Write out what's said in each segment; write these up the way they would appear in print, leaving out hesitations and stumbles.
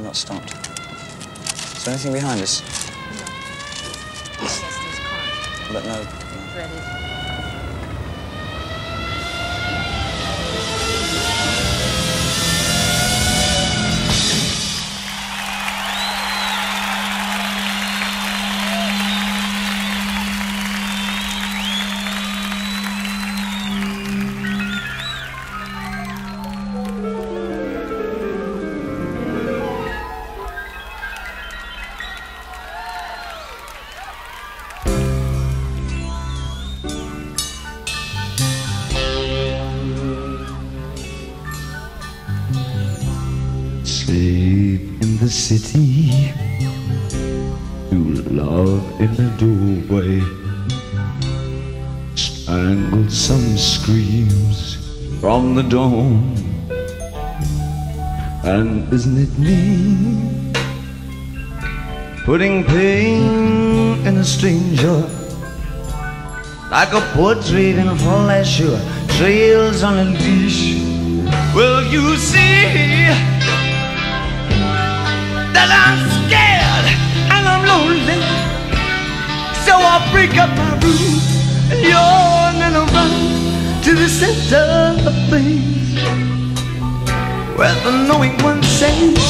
not stopped. Is there anything behind us? No. Yes, there's car. But no. Threaded. Sleep in the city, you love in the doorway, strangled some screams from the dawn. And isn't it me, putting pain in a stranger, like a portrait in a flasher, trails on a leash. Will you see that I'm scared and I'm lonely? So I'll break up my room and yawn and around to the center of things, where the knowing one says,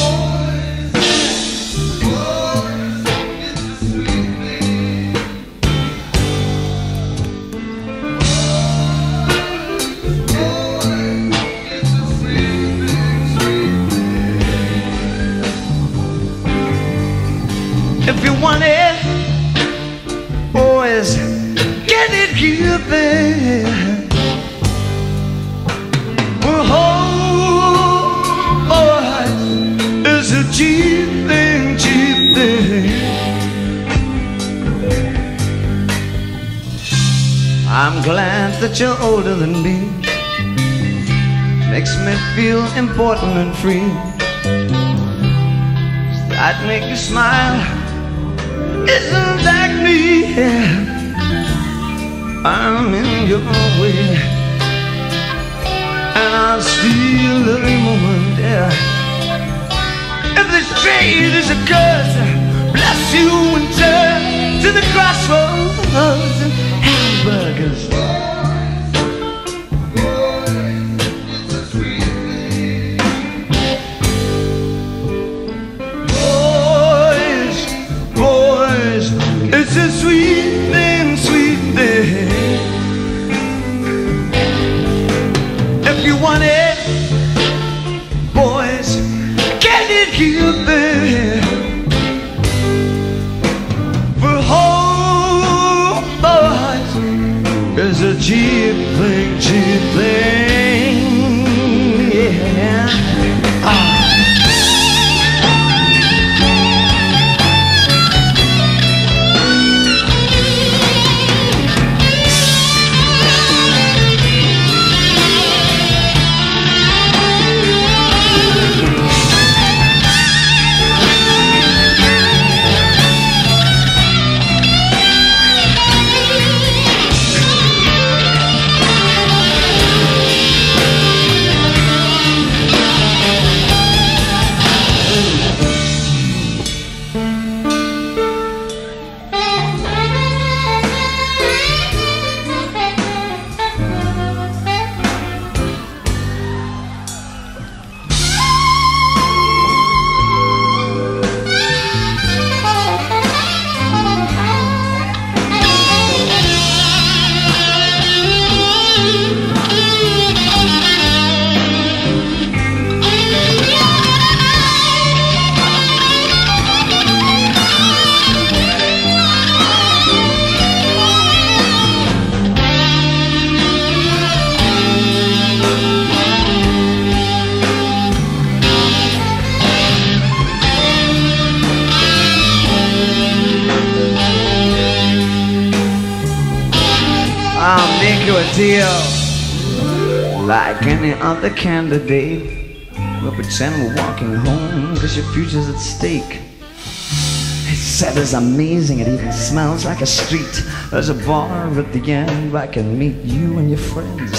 if you want it, boys, get it here, babe. Oh, boys, it's a cheap thing, cheap thing. I'm glad that you're older than me. Makes me feel important and free. I'd make you smile. Isn't that me? I'm in your way, and I'll steal every moment, yeah. If this trade is a curse, bless you and turn to the crossroads and hamburgers. It's a sweet thing, sweet thing. If you want it, boys, get it here, babe. For home, boys, is a cheap thing, cheap thing, yeah. I'll make you a deal like any other candidate. We'll pretend we're walking home, cause your future's at stake. It's set as amazing, it even smells like a street. There's a bar at the end where I can meet you and your friends.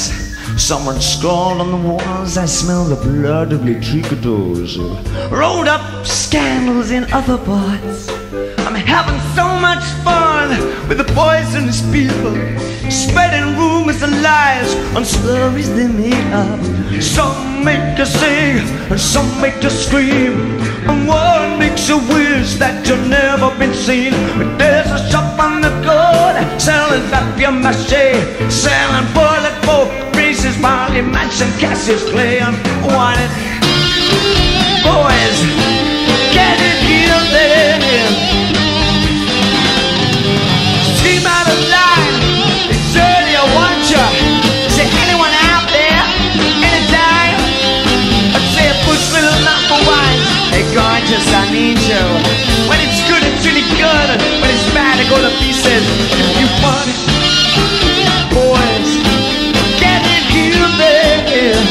Someone scrawled on the walls, I smell the blood of the troubadours. Rolled up scandals in other parts. I'm having so much fun with the poisonous people, spreading rumors and lies on stories they made up. Some make you sing and some make you scream, and one makes you wish that you've never been seen. But there's a shop on the corner selling papier-mâché, selling bulletproof greases, barley match and Cassius clay. And wanted boys, get it here there. Scream out of line, it's early, I want you. Say anyone out there, anytime. I'd say a push little number one. Hey gorgeous, I need you. When it's good, it's really good. When it's bad, I go to pieces. If you want it, boys, get it here, there.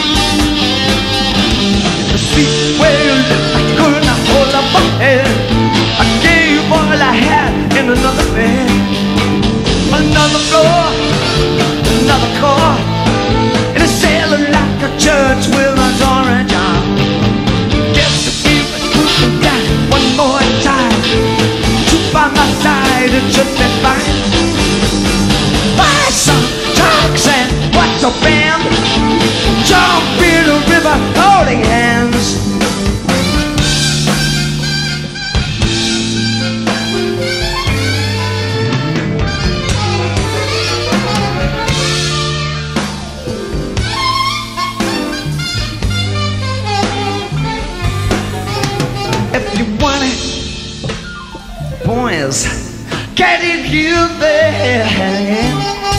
The seat where you live, I could not hold up my head. I gave all I had in another bed, another floor, another car, in a sailor like a church with a orange arm. Guess if we were moving down one more time, two by my side, it should be fine. Buy some trucks and watch a band, jump in the river holding hands. If you want it, boys, get it here, there.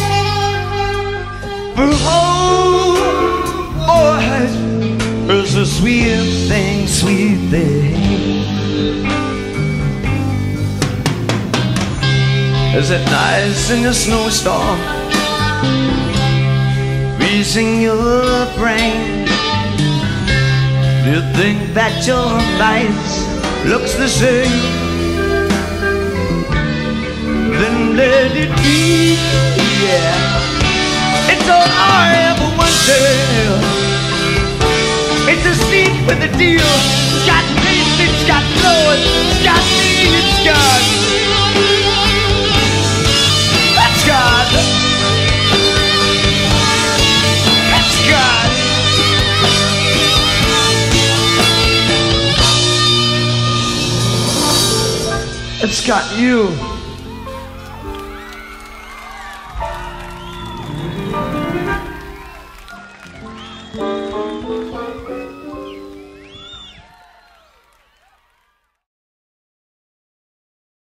Oh, boys, it's a sweet thing, sweet thing. Is it nice in a snowstorm, freezing your brain? Do you think that your life looks the same? Then let it be, yeah. It's all I ever wanted. It's a sleep with a deal. It's got taste, it's got flow, it's got me, it's got. That's God. That's God. It's got you.